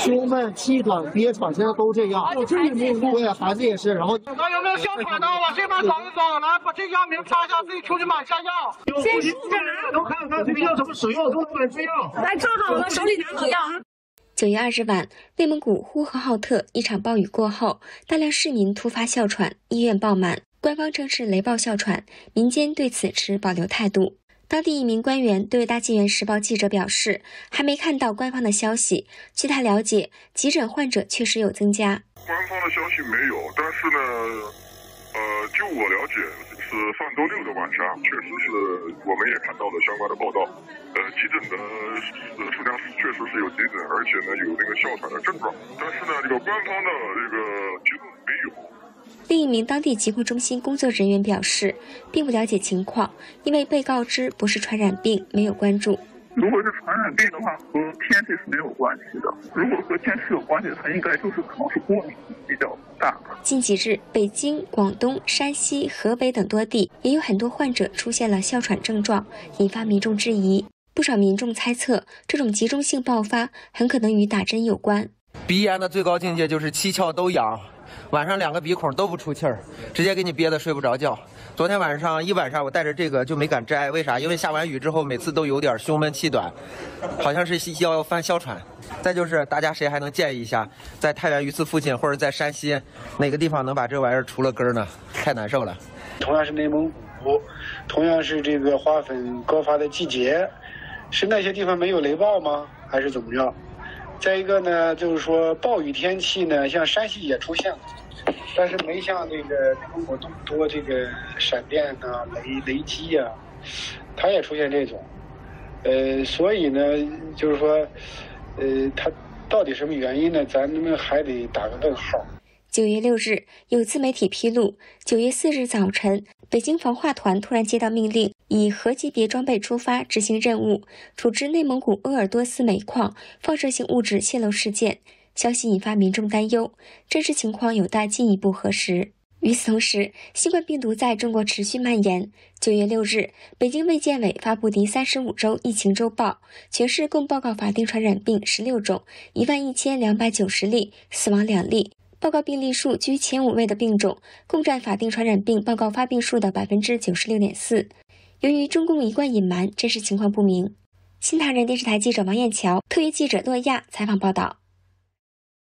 胸闷、气短、憋喘，现在都这样。对，孩子也是。然后那有没有哮喘的？往这边走一走，来把这药名插一下，自己出去买下药。 先试着拿， 都看看这个药怎么使用，都买这药。 来，站好了，手里拿好药啊。 9月20晚，内蒙古呼和浩特一场暴雨过后，大量市民突发哮喘，医院爆满。官方称是雷暴哮喘，民间对此持保留态度。当地一名官员对大纪元时报记者表示，还没看到官方的消息。据他了解，急诊患者确实有增加。 官方的消息没有，但是呢，就我了解，是上周6的晚上，确实是我们也看到了相关的报道。急诊的数量确实是有急诊，而且呢有那个哮喘的症状，但是呢这个官方的这个结论没有。 另一名当地疾控中心工作人员表示，并不了解情况，因为被告知不是传染病，没有关注。 如果是传染病的话，和天气是没有关系的。如果和天气有关系，它应该就是可能是过敏比较大。 近几日，北京、广东、山西、河北等多地也有很多患者出现了哮喘症状，引发民众质疑。不少民众猜测，这种集中性爆发很可能与打针有关。 鼻炎的最高境界就是七窍都痒，晚上2个鼻孔都不出气儿，直接给你憋得睡不着觉。昨天晚上一晚上我带着这个就没敢摘，为啥？因为下完雨之后每次都有点胸闷气短，好像是要犯哮喘。再就是大家谁还能建议一下，在太原鱼刺附近或者在山西哪个地方能把这玩意儿除了根呢？太难受了。 同样是内蒙古，同样是这个花粉高发的季节，是那些地方没有雷暴吗？还是怎么样？再一个呢，就是说暴雨天气呢，像山西也出现了，但是没像那个内蒙古那么多这个闪电啊、雷击啊，它也出现这种，所以呢，就是说，它到底什么原因呢？咱们还得打个问号。 9月6日，有自媒体披露，9月4日早晨，北京防化团突然接到命令，以核级别装备出发执行任务，处置内蒙古鄂尔多斯煤矿放射性物质泄漏事件。消息引发民众担忧，真实情况有待进一步核实。与此同时，新冠病毒在中国持续蔓延。9月6日，北京卫健委发布第35周疫情周报，全市共报告法定传染病16种，11290例，死亡2例。报告病例数居前5位的病种，共占法定传染病报告发病数的96.4%。由于中共一贯隐瞒，真实情况不明。新唐人电视台记者王艳桥，特约记者洛亚采访报道。